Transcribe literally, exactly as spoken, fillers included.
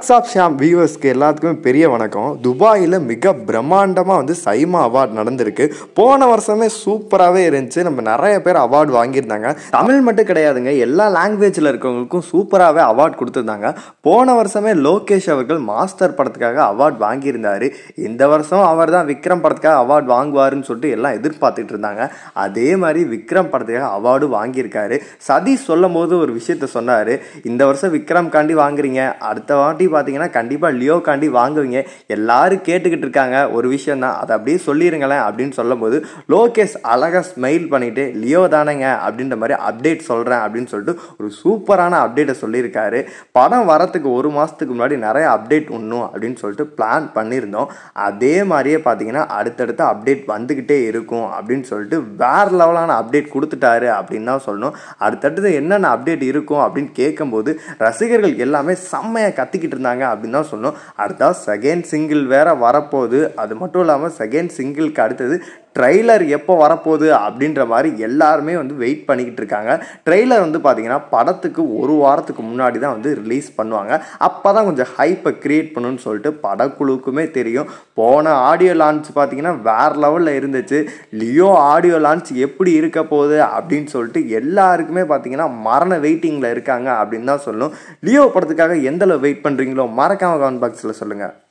WhatsApp Sham வியூவர்ஸ்க்கு எல்லாத்துக்குமே பெரிய வணக்கம். துபாயில் மிக பிரம்மாண்டமாக வந்து சைமா அவார்டு நடந்திருக்கு. போன வருஷமே சூப்பராகவே இருந்துச்சு. நம்ம நிறைய பேர் அவார்டு வாங்கியிருந்தாங்க. தமிழ் மட்டும் கிடையாதுங்க, எல்லா லாங்குவேஜில் இருக்கவங்களுக்கும் சூப்பராகவே அவார்டு கொடுத்துருந்தாங்க. போன வருஷமே லோகேஷ் அவர்கள் மாஸ்டர் படத்துக்காக அவார்டு வாங்கியிருந்தார். இந்த வருஷம் அவர் தான் விக்ரம் படத்துக்காக அவார்டு வாங்குவாருன்னு சொல்லிட்டு எல்லாம் எதிர்பார்த்துட்டு இருந்தாங்க. அதே மாதிரி விக்ரம் படத்துக்காக அவார்டு வாங்கியிருக்காரு. சதீஷ் சொல்லும் போது ஒரு விஷயத்த சொன்னார், இந்த வருஷம் விக்ரம் காண்டி வாங்குறீங்க, அடுத்த வாட்டி பார்த்தீங்கன்னா கண்டிப்பாக லியோ காண்டி வாங்குவீங்க, எல்லாரும் கேட்டுக்கிட்டு இருக்காங்க ஒரு விஷயம் தான், அதை அப்படியே சொல்லிடுங்களேன் அப்படின்னு சொல்லும் போது லோகேஷ் அழகாக ஸ்மைல் பண்ணிட்டு லியோ தானேங்க அப்படின்ற மாதிரி அப்டேட் சொல்கிறேன் அப்படின்னு சொல்லிட்டு ஒரு சூப்பரான அப்டேட்டை சொல்லியிருக்காரு. படம் வரத்துக்கு ஒரு மாதத்துக்கு முன்னாடி நிறைய அப்டேட் ஒன்றும் அப்படின்னு சொல்லிட்டு பிளான் பண்ணியிருந்தோம். அதே மாதிரியே பார்த்தீங்கன்னா அடுத்தடுத்த அப்டேட் வந்துக்கிட்டே இருக்கும் அப்படின்னு சொல்லிட்டு வேறு லெவலான அப்டேட் கொடுத்துட்டாரு அப்படின்னு தான் சொல்லணும். அடுத்தடுத்து என்னென்ன அப்டேட் இருக்கும் அப்படின்னு கேட்கும்போது ரசிகர்கள் எல்லாமே செம்மையாக கத்திக்கிட்டு இருந்தாங்க அப்படின்னு தான் சொல்லணும். அடுத்தா செகண்ட் சிங்கிள் வேற வரப்போகுது. அது மட்டும் இல்லாமல் செகண்ட் சிங்கிளுக்கு அடுத்தது ட்ரெய்லர் எப்போ வரப்போகுது அப்படின்ற மாதிரி எல்லாருமே வந்து வெயிட் பண்ணிக்கிட்டு இருக்காங்க. ட்ரெய்லர் வந்து பார்த்தீங்கன்னா படத்துக்கு ஒரு வாரத்துக்கு முன்னாடி தான் வந்து ரிலீஸ் பண்ணுவாங்க. அப்போ தான் கொஞ்சம் ஹைப்பை க்ரியேட் பண்ணணும்னு சொல்லிட்டு படக்குழுக்குமே தெரியும். போன ஆடியோ லான்ச் பார்த்தீங்கன்னா வேறு லெவலில் இருந்துச்சு. லியோ ஆடியோ லான்ச் எப்படி இருக்க போகுது அப்படின்னு சொல்லிட்டு எல்லாருக்குமே பார்த்தீங்கன்னா மரண வெயிட்டிங்கில் இருக்காங்க அப்படின்னு தான் சொல்லணும். லியோ படத்துக்காக எந்த அளவு வெயிட் பண்ணுறீங்களோ மறக்காம கமெண்ட் பாக்ஸில் சொல்லுங்கள்.